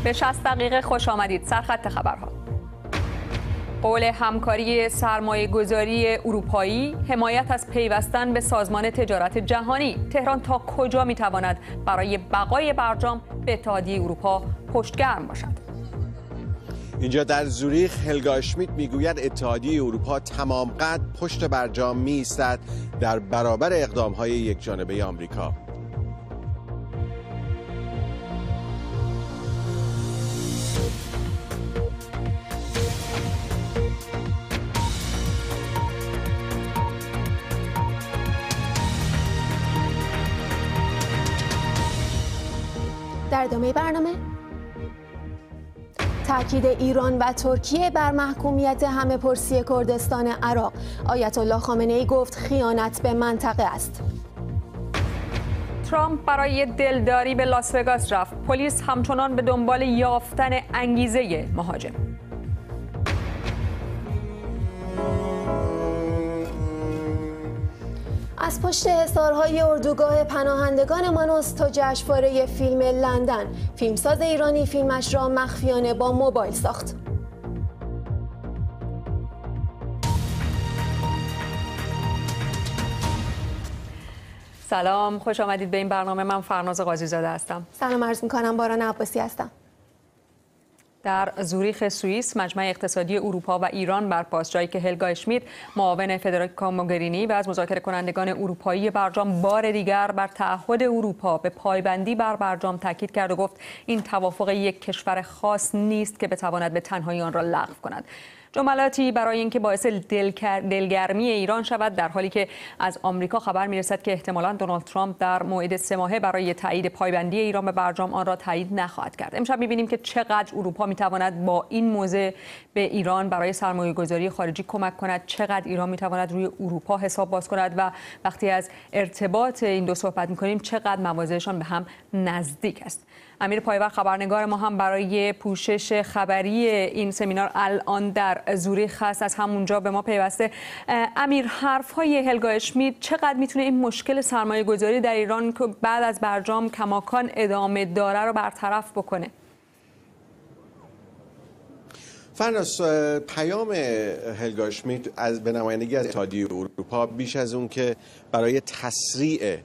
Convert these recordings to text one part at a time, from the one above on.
به 60 دقیقه خوش آمدید. سرخط خبرها. قول همکاری سرمایه‌گذاری اروپایی، حمایت از پیوستن به سازمان تجارت جهانی. تهران تا کجا می‌تواند برای بقای برجام به اتحادیه اروپا پشتگرم باشد؟ اینجا در زوریخ هلگا اشمیت میگوید اتحادیه اروپا تمام قد پشت برجام می‌ایستد در برابر اقدام‌های یکجانبه آمریکا. در ادامه برنامه تاکید ایران و ترکیه بر محکومیت همه‌پرسی کردستان عراق. آیت الله خامنه‌ای گفت خیانت به منطقه است. ترامپ برای دلداری به لاس وگاس رفت. پلیس همچنان به دنبال یافتن انگیزه مهاجم. از پشت حصارهای اردوگاه پناهندگان مانوس تا جشنواره فیلم لندن، فیلمساز ایرانی فیلمش را مخفیانه با موبایل ساخت. سلام، خوش آمدید به این برنامه. من فرناز قاضی‌زاده هستم. سلام عرض می‌کنم، باران عباسی هستم. در زوریخ سوئیس مجمع اقتصادی اروپا و ایران برپاست، جایی که هلگا اشمیت معاون فدریکا موگرینی و از مذاکره کنندگان اروپایی برجام بار دیگر بر تعهد اروپا به پایبندی بر برجام تاکید کرد و گفت این توافق یک کشور خاص نیست که بتواند به تنهایی آن را لغو کند. جملاتی برای اینکه باعث دلگرمی ایران شود، در حالی که از آمریکا خبر میرسد که احتمالاً دونالد ترامپ در موعد 3 ماهه برای تایید پایبندی ایران به برجام آن را تایید نخواهد کرد. امشب می‌بینیم که چقدر اروپا می‌تواند با این موضع به ایران برای سرمایه‌گذاری خارجی کمک کند، چقدر ایران می‌تواند روی اروپا حساب باز کند و وقتی از ارتباط این دو صحبت می‌کنیم چقدر مواضعشان به هم نزدیک است. امیر پایور خبرنگار ما هم برای پوشش خبری این سمینار الان در زوریخ هست، از همونجا به ما پیوسته. امیر، حرف‌های هلگا اشمیت چقدر میتونه این مشکل سرمایه‌گذاری در ایران که بعد از برجام کماکان ادامه داره رو برطرف بکنه؟ فرناس، پیام هلگا اشمیت به نمایندگی از اتحادیه اروپا بیش از اون که برای تسریع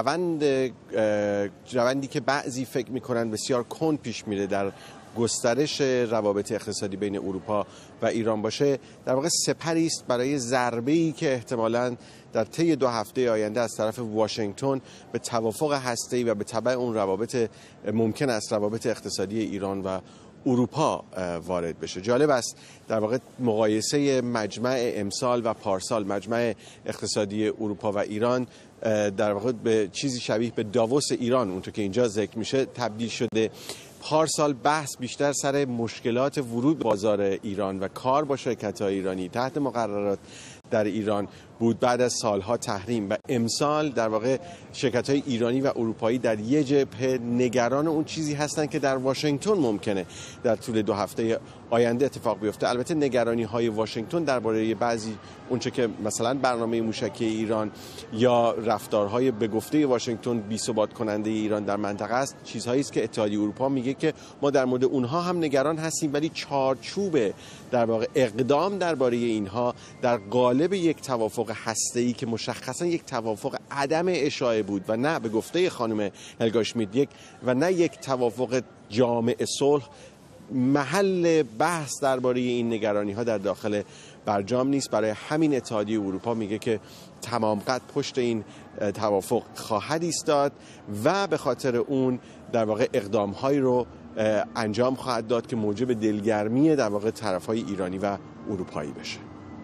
روندی که بعضی فکر می‌کنند بسیار کند پیش میره در گسترش روابط اقتصادی بین اروپا و ایران باشه، در واقع سپری است برای ضربه‌ای که احتمالاً در طی 2 هفته آینده از طرف واشنگتن به توافق هسته‌ای و به تبع اون روابط ممکن است روابط اقتصادی ایران و اروپا وارد بشه. جالب است در واقع مقایسه مجمع امسال و پارسال، مجمع اقتصادی اروپا و ایران در واقع به چیزی شبیه به داووس ایران اونطور که اینجا ذکر میشه تبدیل شده. پارسال بحث بیشتر سر مشکلات ورود به بازار ایران و کار با شرکت‌های ایرانی تحت مقررات در ایران بود بعد از سالها تحریم، و امسال در واقع شرکت‌های ایرانی و اروپایی در یک جبهه نگران اون چیزی هستند که در واشنگتن ممکنه در طول 2 هفته آینده اتفاق بیفته. البته نگرانی‌های واشنگتن درباره بعضی اونچه که مثلا برنامه موشکی ایران یا رفتارهای به گفته واشنگتن بی‌ثبات کننده ایران در منطقه است، چیزهایی است که اتحادیه اروپا میگه که ما در مورد اونها هم نگران هستیم، ولی چارچوب در واقع اقدام درباره اینها در قالب یک توافق هسته‌ای که مشخصا یک توافق عدم اشاعه بود و نه به گفته خانم هلگا اشمیت و نه یک توافق جامع صلح، محل بحث درباره این نگرانی‌ها در داخل برجام نیست. برای همین اتحادیه اروپا میگه که تمام قد پشت این توافق خواهد ایستاد و به خاطر اون در واقع اقدام‌هایی رو انجام خواهد داد که موجب دلگرمی در واقع طرف‌های ایرانی و اروپایی بشه.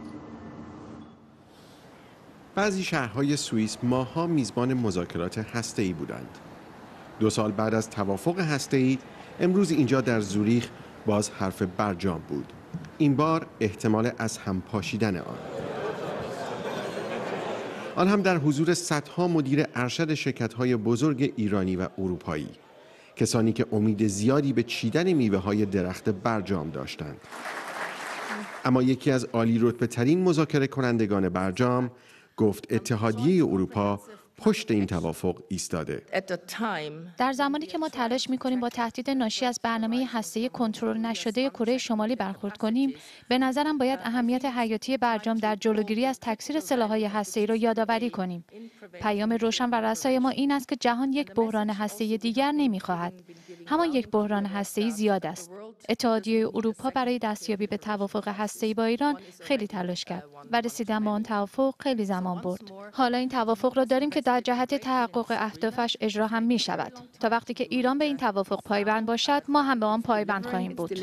بعضی شهرهای سوئیس ماه‌ها میزبان مذاکرات هسته‌ای بودند. 2 سال بعد از توافق هسته‌ای، امروز اینجا در زوریخ باز حرف برجام بود. این بار احتمال از هم پاشیدن آن هم در حضور صدها مدیر ارشد شرکت‌های بزرگ ایرانی و اروپایی، کسانی که امید زیادی به چیدن میوه‌های درخت برجام داشتند. اما یکی از عالی رتبه ترین مذاکره کنندگان برجام گفت اتحادیه اروپا پشت این توافق ایستاده. در زمانی که ما تلاش می‌کنیم با تهدید ناشی از برنامه هسته‌ای کنترل نشده کره شمالی برخورد کنیم، به نظرم باید اهمیت حیاتی برجام در جلوگیری از تکثیر سلاح‌های هسته‌ای را یادآوری کنیم. پیام روشن و رسای ما این است که جهان یک بحران هسته‌ای دیگر نمی‌خواهد. همان یک بحران هسته‌ای زیاد است. اتحادیه اروپا برای دستیابی به توافق هسته‌ای با ایران خیلی تلاش کرد و رسیدن به آن توافق خیلی زمان برد. حالا این توافق را داریم که در جهت تحقق اهدافش اجرا هم می شود. تا وقتی که ایران به این توافق پایبند باشد، ما هم به آن پایبند خواهیم بود.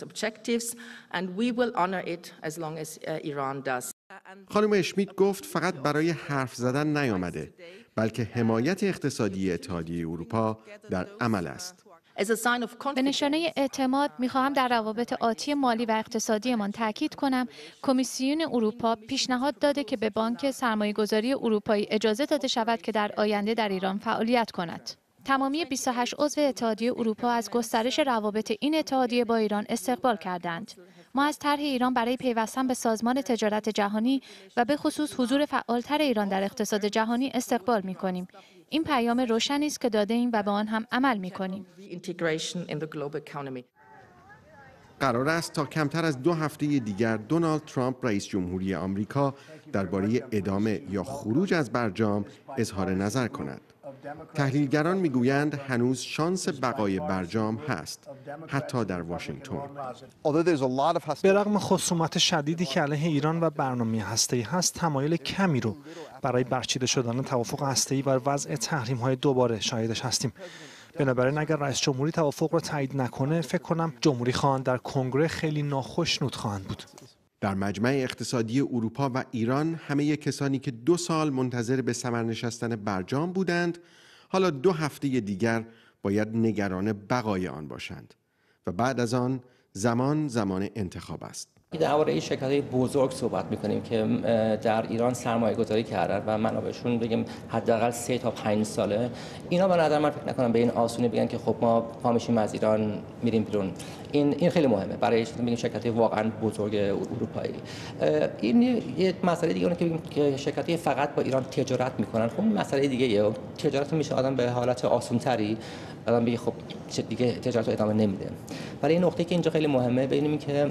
خانم اشمیت گفت فقط برای حرف زدن نیامده، بلکه حمایت اقتصادی اتحادیه اروپا در عمل است. به نشانه اعتماد می‌خواهم در روابط آتی مالی و اقتصادیمان تاکید کنم کمیسیون اروپا پیشنهاد داده که به بانک سرمایه‌گذاری اروپایی اجازه داده شود که در آینده در ایران فعالیت کند. تمامی 28 عضو اتحادیه اروپا از گسترش روابط این اتحادیه با ایران استقبال کردند. ما از طرح ایران برای پیوستن به سازمان تجارت جهانی و به خصوص حضور فعالتر ایران در اقتصاد جهانی استقبال می‌کنیم. این پیام روشنی است که داده ایم و به آن هم عمل می‌کنیم. قرار است تا کمتر از 2 هفته دیگر دونالد ترامپ رئیس جمهوری آمریکا درباره ادامه یا خروج از برجام اظهار نظر کند. تحلیلگران میگویند هنوز شانس بقای برجام هست، حتی در واشنگتن. به رغم خصومت شدیدی که علیه ایران و برنامه هسته‌ای هست، تمایل کمی رو برای برچیده شدن توافق هسته‌ای و وضع تحریم‌های دوباره شاهدش هستیم. بنابراین اگر رئیس جمهوری توافق را تایید نکنه، فکر کنم جمهوری خواهان در کنگره خیلی ناخشنود خواهند بود. در مجمع اقتصادی اروپا و ایران همه کسانی که 2 سال منتظر به ثمر نشستن برجام بودند، حالا 2 هفته دیگر باید نگران بقای آن باشند و بعد از آن زمان انتخاب است. درباره این شرکت‌های بزرگ صحبت می‌کنیم که در ایران سرمایه‌گذاری کردن و منابعشون بگیم حداقل 3 تا 5 ساله. اینا به نظر من فکر نکنم به این آسونی بگن که خب ما پا میشیم از ایران میریم بیرون. این خیلی مهمه برای بگیم شرکت‌های واقعا بزرگ اروپایی. این یه مسئله دیگه اونه که شرکت‌های فقط با ایران تجارت می‌کنن. خب مسئله دیگه‌ایه. تجارت میشه آدم به حالت آسان‌تری آدم بگه خب دیگه تجارت رو ادامه نمیده. برای این نکته که اینجا خیلی مهمه ببینیم که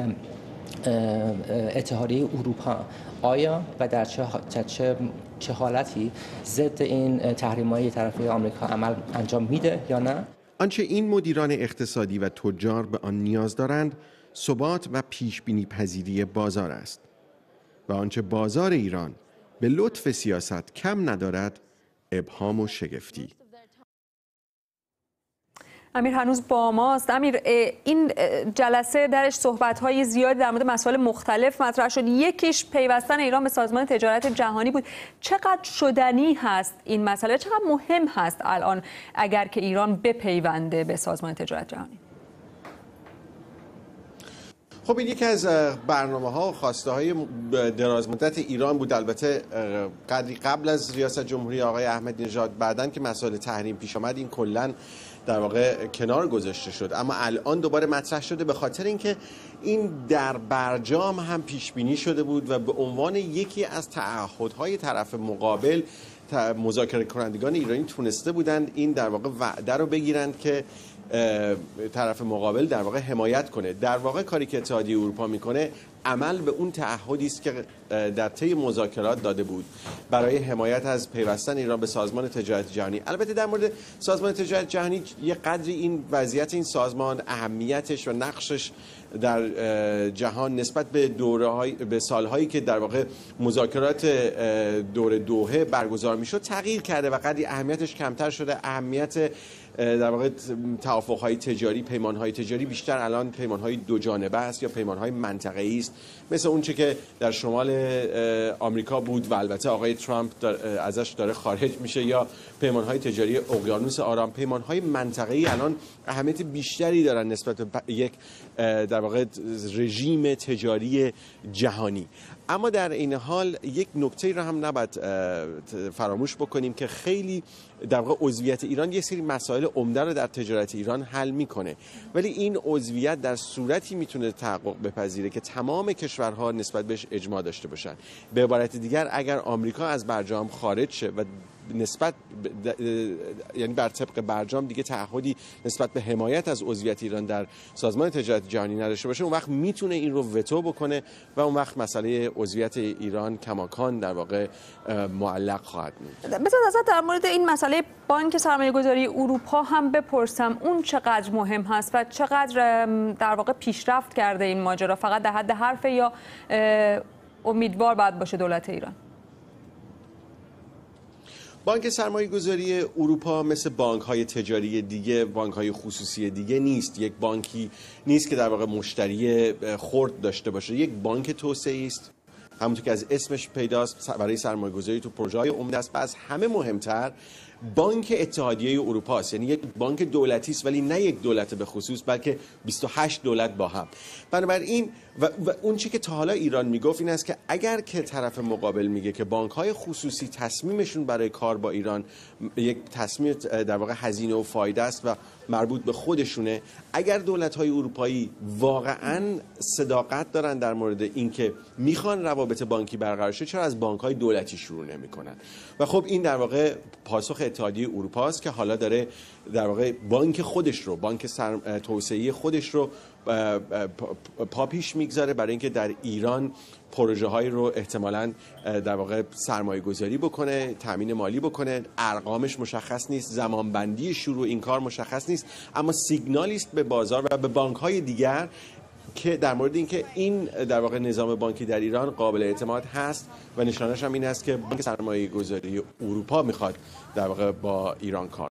اتحادیه اروپا آیا و در چه حالتی ضد این تحریم‌های طرفی آمریکا عمل انجام میده یا نه؟ آنچه این مدیران اقتصادی و تجار به آن نیاز دارند ثبات و پیشبینی پذیری بازار است و آنچه بازار ایران به لطف سیاست کم ندارد ابهام و شگفتی. امیر هنوز با ماست. امیر، این جلسه درش صحبت‌های زیادی در مورد مسائل مختلف مطرح شد. یکیش پیوستن ایران به سازمان تجارت جهانی بود. چقدر شدنی هست این مسئله؟ چقدر مهم هست الان اگر که ایران بپیونده به سازمان تجارت جهانی؟ خب این یکی از برنامه‌ها و خواسته‌های درازمدت ایران بود، البته قدری قبل از ریاست جمهوری آقای احمدی نژاد. بعداً که مسائل تحریم پیش آمد این کلاً در واقع کنار گذاشته شد، اما الان دوباره مطرح شده به خاطر اینکه این در برجام هم پیش بینی شده بود و به عنوان یکی از تعهدهای طرف مقابل مذاکره کنندگان ایرانی تونسته بودند این در واقع وعده رو بگیرند که طرف مقابل در واقع حمایت کنه. در واقع کاری که اتحادیه اروپا میکنه عمل به اون تعهدی است که در طی مذاکرات داده بود برای حمایت از پیوستن ایران به سازمان تجارت جهانی. البته در مورد سازمان تجارت جهانی یه قدری این وضعیت این سازمان، اهمیتش و نقشش در جهان نسبت به سالهایی که در واقع مذاکرات دور دوحه برگزار میشد تغییر کرده و قدری اهمیتش کمتر شده. اهمیت در واقع توافق‌های تجاری، پیمان‌های تجاری بیشتر الان پیمان‌های دو جانبه است یا پیمان‌های منطقه‌ای است، مثل اون چه که در شمال آمریکا بود و البته آقای ترامپ ازش داره خارج میشه، یا پیمان‌های تجاری اقیانوس آرام. پیمان‌های منطقه‌ای الان اهمیت بیشتری دارن نسبت به یک در واقع رژیم تجاری جهانی. اما در این حال یک نکته را هم نباید فراموش بکنیم که خیلی در واقع عضویت ایران یک سری مسائل عمده رو در تجارت ایران حل میکنه، ولی این عضویت در صورتی میتونه تحقق بپذیره که تمام کشورها نسبت بهش اجماع داشته باشن. به عبارت دیگر اگر آمریکا از برجام خارج شه و یعنی بر طبق برجام دیگه تعهدی نسبت به حمایت از عضویت ایران در سازمان تجارت جهانی نداشته باشه، اون وقت میتونه این رو وتو بکنه و اون وقت مسئله عضویت ایران کماکان در واقع معلق خواهد موند. بذار ازت در مورد این مسئله بانک سرمایه‌گذاری اروپا هم بپرسم، اون چقدر مهم هست و چقدر در واقع پیشرفت کرده این ماجرا؟ فقط در حد حرف یا امیدوار باید باشه دولت ایران؟ بانک سرمایه‌گذاری اروپا مثل بانک‌های تجاری دیگه، بانک‌های خصوصی دیگه نیست. یک بانکی نیست که در واقع مشتری خرد داشته باشه. یک بانک توسعه‌ای است، همونطور که از اسمش پیداست، برای سرمایه‌گذاری تو پروژه‌های عمده است و از همه مهمتر بانک اتحادیه اروپا است. یعنی یک بانک دولتی است، ولی نه یک دولت به خصوص، بلکه 28 دولت با هم. بنابراین و اون چیزی که تا حالا ایران میگفت این است که اگر که طرف مقابل میگه که بانک‌های خصوصی تصمیمشون برای کار با ایران یک تصمیم در واقع هزینه و فایده است و مربوط به خودشونه، اگر دولت‌های اروپایی واقعاً صداقت دارن در مورد اینکه میخوان روابط بانکی برقرار شه، چرا از بانک‌های دولتی شروع نمی‌کنن؟ و خب این در واقع پاسخ اتحادیه اروپا است که حالا داره در واقع بانک خودش رو، بانک توسعه‌ای خودش رو پا پیش میگذاره برای اینکه در ایران پروژه هایی رو احتمالاً در واقع سرمایه گذاری بکنه، تامین مالی بکنه. ارقامش مشخص نیست، زمانبندی شروع این کار مشخص نیست، اما سیگنالی است به بازار و به بانک های دیگر که در مورد اینکه این در واقع نظام بانکی در ایران قابل اعتماد هست و نشانش هم این است که بانک سرمایه گذاری اروپا میخواد در واقع با ایران کار